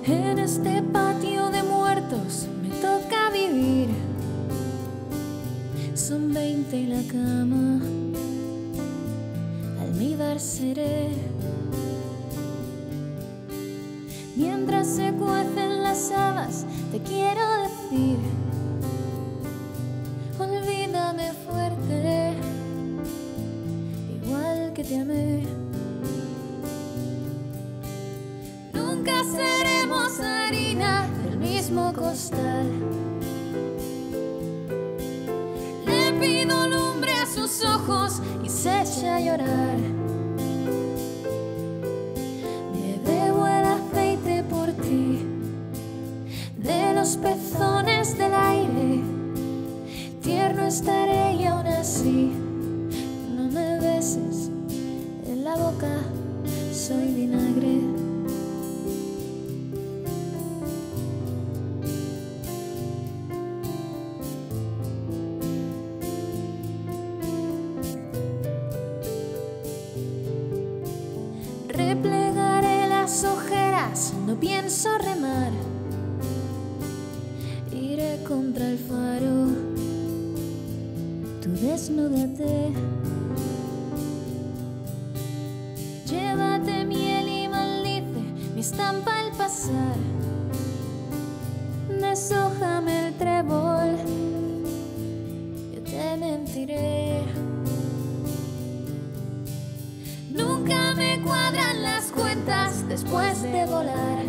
En este patio de muertos me toca vivir. Son 20 y la cama, almíbar seré. Mientras se cuecen las habas, te quiero decir: olvídame fuerte, igual que te amé. Nunca seremos harina del mismo costal. Le pido lumbre a sus ojos y se echa a llorar. Me bebo el aceite por ti, de los pezones del aire. Tierno estaré y aún así no me beses en la boca, soy vinagre. Replegaré las ojeras, no pienso remar. Iré contra el faro, tú desnúdate. Llévate miel y maldice mi estampa al pasar. Deshójame el trébol, yo te mentiré. Nunca me cuadran las cuentas después de volar.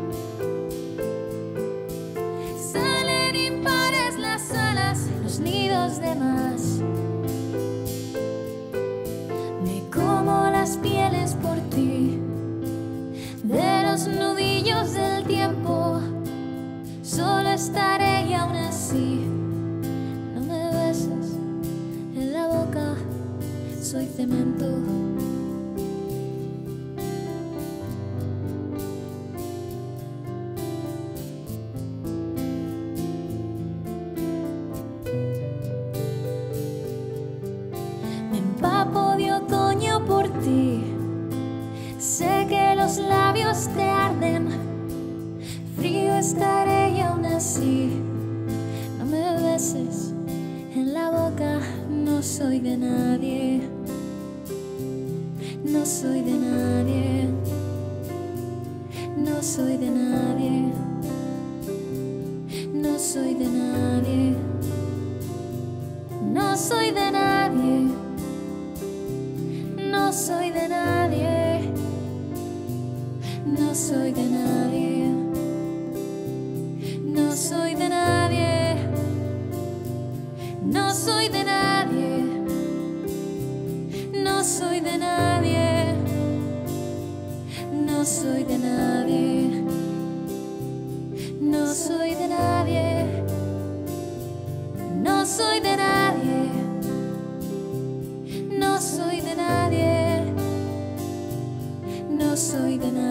Salen impares las alas, los nidos de más. Me como las pieles por ti, de los nudillos del tiempo. Solo estaré y aún así no me beses en la boca, soy cemento. Empapo de otoño por ti, sé que los labios te arden. Frío estaré y aún así no me beses en la boca, no soy de nadie, no soy de nadie, no soy de nadie, no soy de nadie, no soy de nadie. No soy de nadie, no soy de nadie, no soy de nadie, no soy de nadie, no soy de nadie, no soy de nadie, no soy de nadie, no soy de nadie. No soy de nadie, no soy de nadie.